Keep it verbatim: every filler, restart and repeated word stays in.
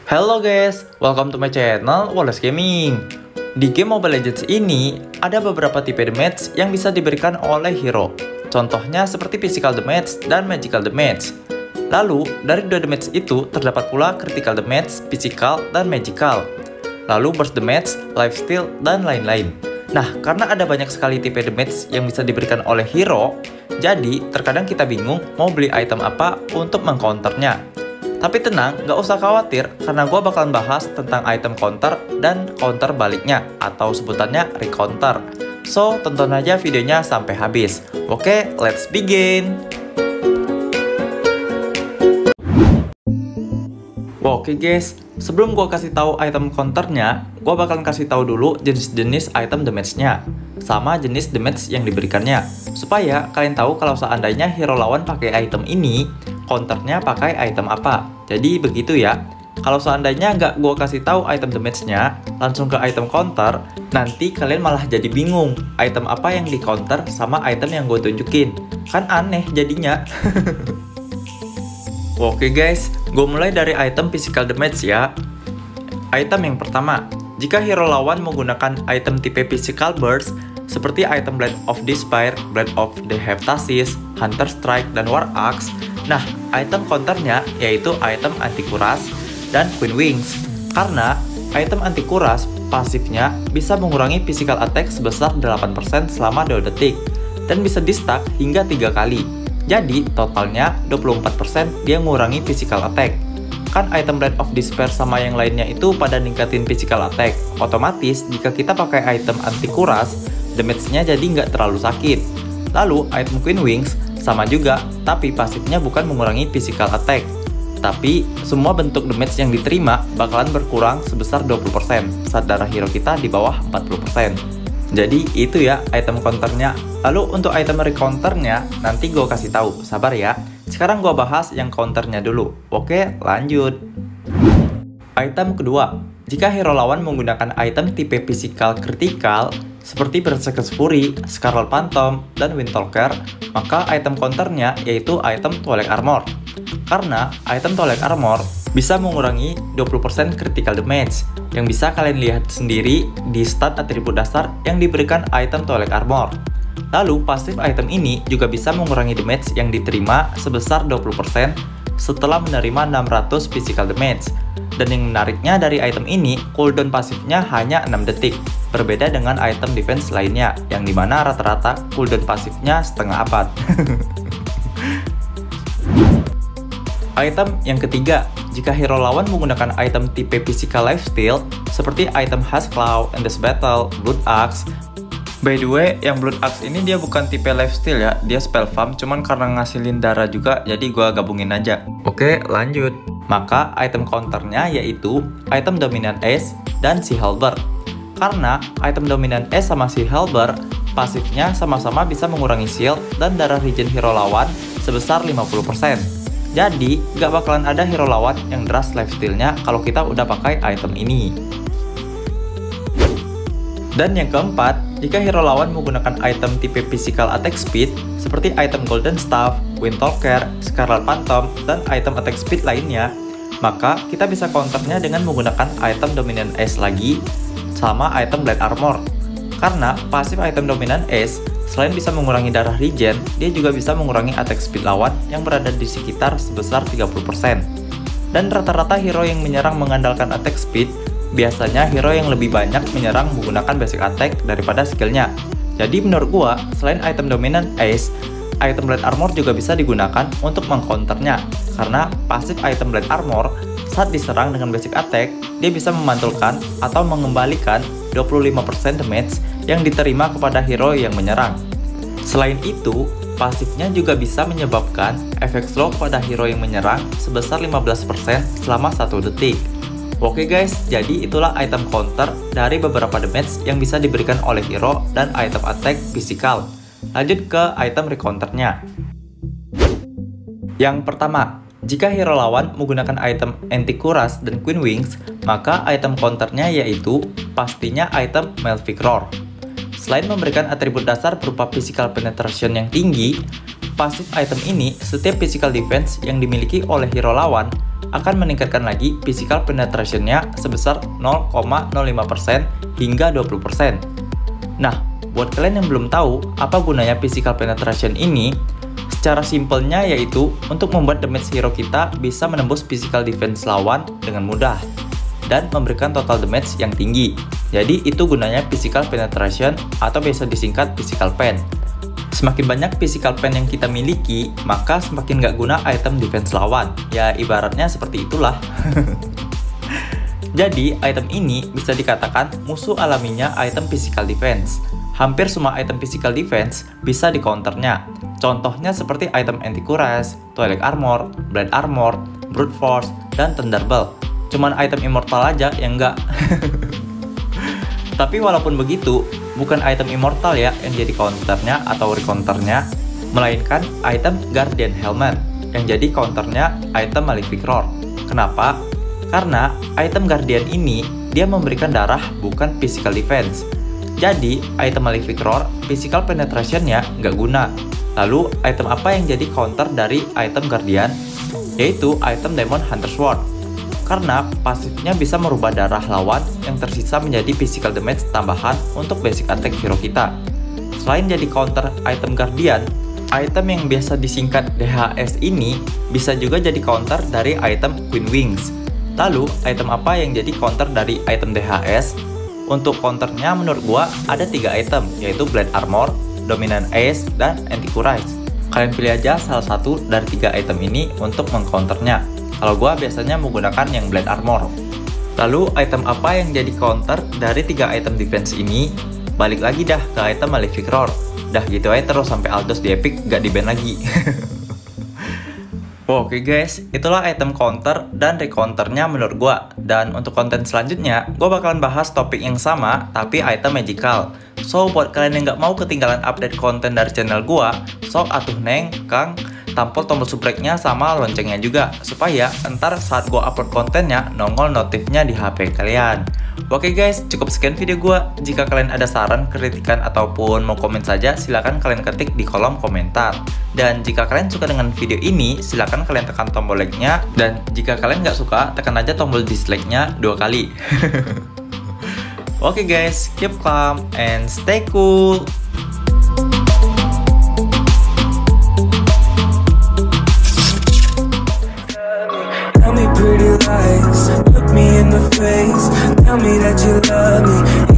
Halo guys, welcome to my channel Wallace Gaming. Di game Mobile Legends ini, ada beberapa tipe damage yang bisa diberikan oleh hero. Contohnya seperti physical damage dan magical damage. Lalu, dari dua damage itu terdapat pula critical damage, physical, dan magical. Lalu burst damage, lifesteal, dan lain-lain. Nah, karena ada banyak sekali tipe damage yang bisa diberikan oleh hero, jadi terkadang kita bingung mau beli item apa untuk mengcounternya. Tapi tenang, gak usah khawatir karena gue bakalan bahas tentang item counter dan counter baliknya atau sebutannya recounter. So, tonton aja videonya sampai habis. Oke, let's begin! Oke guys, sebelum gue kasih tahu item counternya, gue bakalan kasih tahu dulu jenis-jenis item damage-nya sama jenis damage yang diberikannya, supaya kalian tahu kalau seandainya hero lawan pakai item ini, counternya pakai item apa. Jadi begitu ya. Kalau seandainya nggak gue kasih tahu item damage-nya, langsung ke item counter, nanti kalian malah jadi bingung item apa yang di counter sama item yang gue tunjukin. Kan aneh jadinya. Oke guys, gue mulai dari item physical damage ya. Item yang pertama, jika hero lawan menggunakan item tipe physical burst seperti item Blade of Despair, Blade of the Hephaestus, Hunter Strike, dan War Axe. Nah, item counternya yaitu item anti kuras dan Queen Wings. Karena item anti kuras pasifnya bisa mengurangi physical attack sebesar delapan persen selama dua detik dan bisa di stack hingga tiga kali. Jadi totalnya dua puluh empat persen dia mengurangi physical attack. Kan item Blade of Despair sama yang lainnya itu pada ningkatin physical attack. Otomatis jika kita pakai item anti kuras, damage-nya jadi nggak terlalu sakit. Lalu item Queen Wings sama juga, tapi pasifnya bukan mengurangi physical attack. Tapi semua bentuk damage yang diterima bakalan berkurang sebesar dua puluh persen saat darah hero kita di bawah empat puluh persen. Jadi itu ya item counternya. Lalu untuk item recounternya nanti gue kasih tahu, sabar ya. Sekarang gue bahas yang counternya dulu. Oke, lanjut. Item kedua, jika hero lawan menggunakan item tipe physical critical seperti Berserker's Fury, Scarlet Phantom, dan Windtalker, maka item counternya yaitu item Twilight Armor. Karena item Twilight Armor bisa mengurangi dua puluh persen critical damage, yang bisa kalian lihat sendiri di stat atribut dasar yang diberikan item Twilight Armor. Lalu pasif item ini juga bisa mengurangi damage yang diterima sebesar dua puluh persen setelah menerima enam ratus physical damage. Dan yang menariknya dari item ini, cooldown pasifnya hanya enam detik, berbeda dengan item defense lainnya, yang dimana rata-rata cooldown pasifnya setengah abad. Item yang ketiga, jika hero lawan menggunakan item tipe physical lifesteal seperti item Huskclaw, Endless Battle, Blood Axe. By the way, yang Blood Axe ini dia bukan tipe lifesteal ya, dia spell farm, cuman karena ngasilin darah juga, jadi gua gabungin aja. Oke, lanjut. Maka item counternya yaitu item Dominant Ace dan Sea Halberd. Karena item Dominant Ace sama Sea Halberd pasifnya sama-sama bisa mengurangi shield dan darah regen hero lawan sebesar lima puluh persen. Jadi, gak bakalan ada hero lawan yang deras lifesteal-nya kalau kita udah pakai item ini. Dan yang keempat, jika hero lawan menggunakan item tipe physical attack speed seperti item Golden Staff, Windtalker, Scarlet Phantom, dan item attack speed lainnya, maka kita bisa counternya dengan menggunakan item Dominant Ace lagi sama item Blade Armor. Karena pasif item Dominant Ace selain bisa mengurangi darah regen, dia juga bisa mengurangi attack speed lawan yang berada di sekitar sebesar tiga puluh persen. Dan rata-rata hero yang menyerang mengandalkan attack speed, biasanya hero yang lebih banyak menyerang menggunakan basic attack daripada skillnya. Jadi menurut gua, selain item Dominant Ace, item Blade Armor juga bisa digunakan untuk mengcounternya. Karena pasif item Blade Armor saat diserang dengan basic attack, dia bisa memantulkan atau mengembalikan dua puluh lima persen damage yang diterima kepada hero yang menyerang. Selain itu, pasifnya juga bisa menyebabkan efek slow pada hero yang menyerang sebesar lima belas persen selama satu detik. Oke guys, jadi itulah item counter dari beberapa damage yang bisa diberikan oleh hero dan item attack physical. Lanjut ke item recounternya. Yang pertama, jika hero lawan menggunakan item anti kuras dan Queen Wings, maka item counternya yaitu pastinya item Malefic Roar. Selain memberikan atribut dasar berupa physical penetration yang tinggi, pasif item ini setiap physical defense yang dimiliki oleh hero lawan akan meningkatkan lagi physical penetration-nya sebesar nol koma nol lima persen hingga dua puluh persen. Nah, buat kalian yang belum tahu apa gunanya physical penetration ini, secara simpelnya yaitu untuk membuat damage hero kita bisa menembus physical defense lawan dengan mudah dan memberikan total damage yang tinggi. Jadi itu gunanya physical penetration atau biasa disingkat physical pen. Semakin banyak physical pen yang kita miliki, maka semakin nggak guna item defense lawan. Ya ibaratnya seperti itulah. Jadi item ini bisa dikatakan musuh alaminya item physical defense. Hampir semua item physical defense bisa di counternya. Contohnya seperti item anti-cuirass, twilight armor, blade armor, brute force, dan thunderbolt. Cuman item immortal aja yang enggak. Tapi walaupun begitu, bukan item immortal ya yang jadi counternya atau recounternya, melainkan item guardian helmet yang jadi counternya item malefic roar. Kenapa? Karena item guardian ini dia memberikan darah bukan physical defense. Jadi item malefic roar physical penetration-nya nggak guna. Lalu item apa yang jadi counter dari item guardian? Yaitu item demon hunter sword. Karena pasifnya bisa merubah darah lawan yang tersisa menjadi physical damage tambahan untuk basic attack hero kita. Selain jadi counter item guardian, item yang biasa disingkat D H S ini bisa juga jadi counter dari item Queen Wings. Lalu item apa yang jadi counter dari item D H S? Untuk counternya menurut gua ada tiga item, yaitu Blade Armor, Dominant Ace, dan Anti-Cuirass. Kalian pilih aja salah satu dari tiga item ini untuk mengcounternya. Kalau gua biasanya menggunakan yang Blade Armor. Lalu item apa yang jadi counter dari tiga item defense ini? Balik lagi dah ke item Malefic Roar. Dah gitu aja terus sampai Aldos di Epic gak di-ban lagi. Oke guys, itulah item counter dan recounternya menurut gua. Dan untuk konten selanjutnya, gua bakalan bahas topik yang sama tapi item magical. So buat kalian yang nggak mau ketinggalan update konten dari channel gua, sok atuh neng, kang, tampol tombol subscribe-nya sama loncengnya juga, supaya ntar saat gua upload kontennya nongol notifnya di H P kalian. Oke guys, cukup sekian video gua. Jika kalian ada saran, kritikan, ataupun mau komen saja, silahkan kalian ketik di kolom komentar. Dan jika kalian suka dengan video ini, silahkan kalian tekan tombol like-nya. Dan jika kalian nggak suka, tekan aja tombol dislike-nya dua kali. Oke guys, keep calm and stay cool. Tell me pretty lies, look me in the face, tell me that you love me.